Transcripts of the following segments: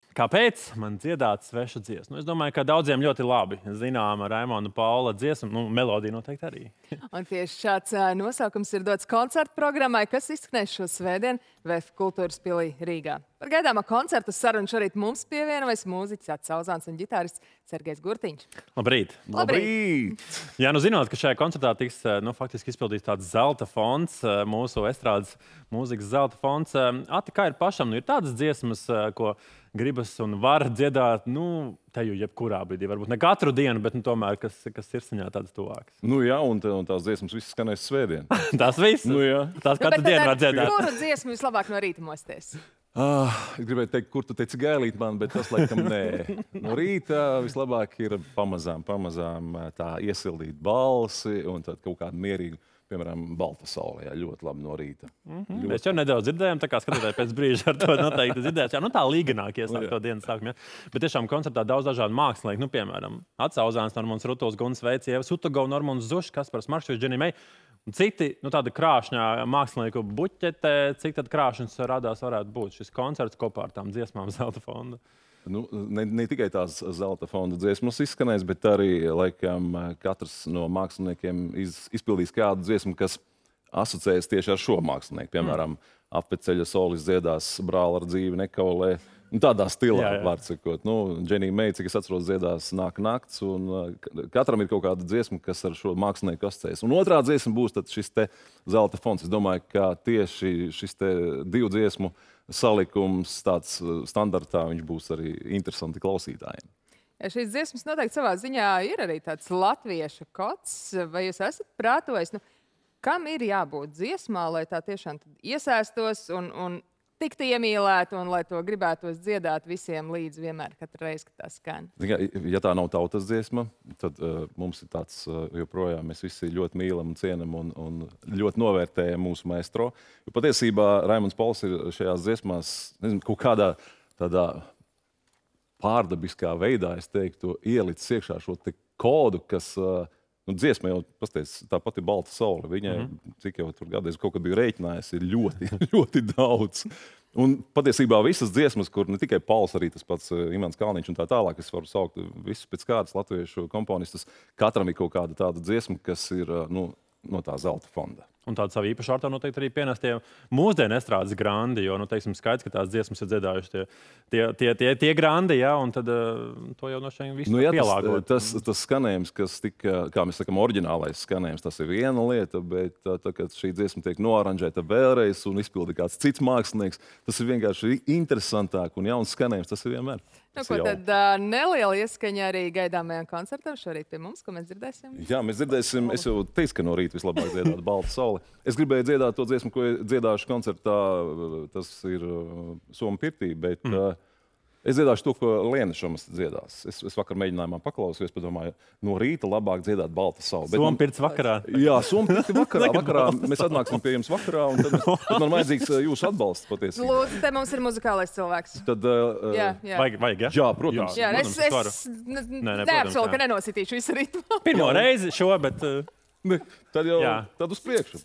Kāpēc man dziedāt svešu dziesmu? Es domāju, ka daudziem ļoti labi zināma Raimonda Paula dziesma, melodija noteikti arī. Un tieši šāds nosaukums ir dots koncertu programmai, kas izskanēs šo svētdienu VF Kultūras pilī Rīgā. Par gaidāmā koncertu sarunu šorīt mums pievienojas mūziķis Atsauzāns un ģitārists Sergejs Gurtiņš. Labrīt! Labrīt! Jā, zinot, ka šajā koncertā tiks faktiski izpildīts tāds zelta fonds, mūsu estrādes mūzikas zelta fonds. Ati, kā ir pašam? Ir tādas dziesmas, ko gribas un var dziedāt, teju jebkurā brīdī. Varbūt ne katru dienu, bet tomēr, kas sirsniņā tādas tuvākas. Jā, un tās dziesmas visas skanēs svētdien. Tās visas? Jā. Tās katru dienu var dziedāt. Kuru dziesmu vislabāk no rīta mosties? Es gribēju teikt, kur tu teici gailīt man, bet tas laikam nē. No rīta vislabāk ir pamazām tā iesildīt balsi un tad kaut kādu mierīgu, piemēram, balta saule, jā, ļoti labi no rīta. Mēs jau nedaudz dzirdējām, tā kā skatītāji pēc brīža ar to noteikti dzirdēs. Jā, tā līganāk iesāk to dienas sākumu. Bet tiešām koncertā daudz dažādu mākslinieki, piemēram, Atsauzāns, Normons Rutuls, Guns Veids, Ieva Sutogova, Normons Zušs, Kaspars Markšs, Dženija Meija. Citi, tāda krāšņā mākslinieku buķete, cik tad krāšņas radās varētu būt šis koncerts kopā ar tām dziesmām Zelta fonda? Ne tikai tās Zelta fonda dziesmas izskanēs, bet arī, laikam, katrs no māksliniekiem izpildīs kādu dziesmu, kas asociējas tieši ar šo mākslinieku. Piemēram, Apveceļa solis dziedās Brāla ar dzīvi nekaulē. Tādā stilā, var sakot. Dženija Meija, cik es atceros, dziedās Nāk nakts, un katram ir kaut kāda dziesma, kas ar šo mākslinieku asociējas. Un otrā dziesma būs tad šis te Zelta fonds. Es domāju, ka tieši šis te divu dziesmu salikums tāds standartā, viņš būs arī interesanti klausītājiem. Ja šīs dziesmas noteikti savā ziņā ir arī tāds latvieša kods, vai jūs esat prātojis, kam ir jābūt dziesmā, lai tā tiešām iesaistos un tiktu iemīlēt un lai to gribētos dziedāt visiem līdz vienmēr, katru reizi, kad tā skan? Ja tā nav tautas dziesma, tad mums ir tāds joprojām, mēs visi ļoti mīlam un cienam un ļoti novērtējam mūsu maestro. Jo patiesībā Raimonds Pauls ir šajās dziesmās, nezinu, kaut kādā tādā pārdabiskā veidā, es teiktu, ielicis iekšā šo te kodu, kas dziesma jau, pasties, tāpat ir balta saule. Viņai, cik jau tur gadu es kaut kad biju rēķinājis, ir ļoti, ļoti daudz. Un patiesībā visas dziesmas, kur ne tikai Pauls, arī tas pats Imants Kalniņš un tā tālāk, es varu saukt visus pēc kādas latviešu komponistus, katram ir kaut kāda tāda dziesma, kas ir no tā Zelta fonda. Un tādu savu īpašu ārtavu noteikti arī pienes tie mūsdienu estrādes grandi, jo, teiksim, skaidrs, ka tās dziesmas ir dziedājuši tie grandi, jā, un tad to jau no šeit visu pielāgot. Tas skanējums, kas tika, kā mēs sakam, oriģinālais skanējums, tas ir viena lieta, bet tad, kad šī dziesma tiek noaranžēta vēlreiz un izpildi kāds cits mākslinieks, tas ir vienkārši interesantāk un jauns skanējums, tas ir vienmēr. Tad neliela ieskaņa arī gaidāmajam koncertam šorīt pie mums, ko mēs dzirdēsim? Jā, mēs dzirdēsim, es jau teicu, ka no rīta vislabāk dziedāt balta saule. Es gribēju dziedāt to dziesmu, ko dziedāšu koncertā, tas ir Somu pirtī, bet es dziedāšu to, ko Liena Šomas dziedās. Es vakar mēģinājumā paklausījos, padomāju, no rīta labāk dziedāt balta saule. Somu pirts vakarā? Jā, Somu pirti vakarā. Mēs atnāksim pie jums vakarā, un tad man vajadzīgs jūsu atbalsts patiesībā. Lūdzu, te mums ir muzikālais cilvēks. Tad, Vajag, jā? Jā, protams. Jā, es neapsolu, ka nenositīšu visu ritmu. Pirmo reizi šo, bet... Tad jau tad uz priekšu.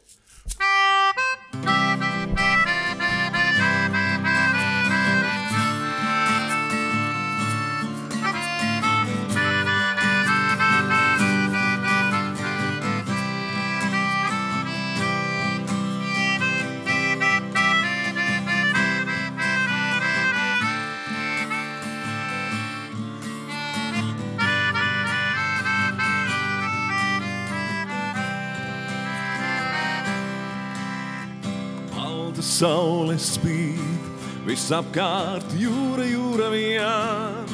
Saule spīd, visapkārt jūra vien.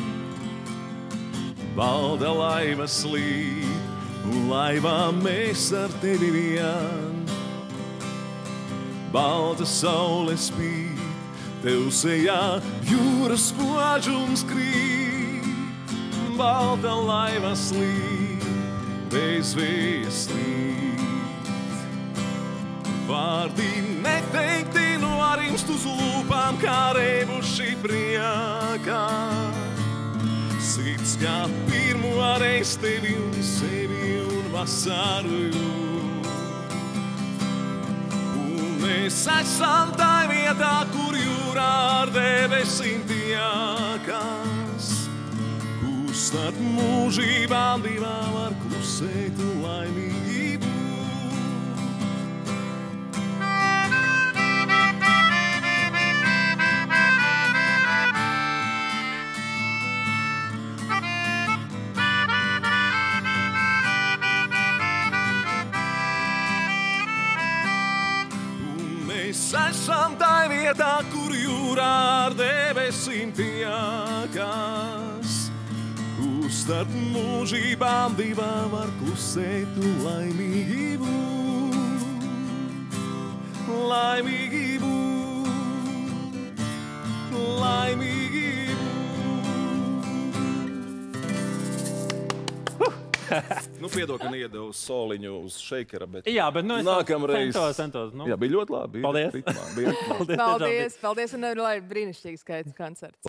Balda laiva slīd, un laivā mēs ar tevi vien. Balta saule spīd, tev sejā jūras spožums krīt. Balta laiva slīd, bez vēja slīd. Vārdi neteikti no arimst uz lūpām, kā reibuši priekā. Sirds kā pirmo reiz tevi un sevi un vasaru jūt. Un mēs esam tā vietā, kur jūs jūrā ar debesīm tiekas. Starp mūžībām divām var klusēt un laimīgi būt. Un mēs esam tai vietā, kur jūrā ar debesīm tiekas. Starp mūžībām divām var klusēt un laimīgi būt. Laimīgi būt. Laimīgi būt. Nu, piedod, ka neiedevu soliņu uz šeikera, bet Jā, bet nu, es nākamreiz... centos. Nu. Jā, bija ļoti labi. Paldies. Ritmā, bija ritmā. Paldies, un lai brīnišķīgs skaits koncerts.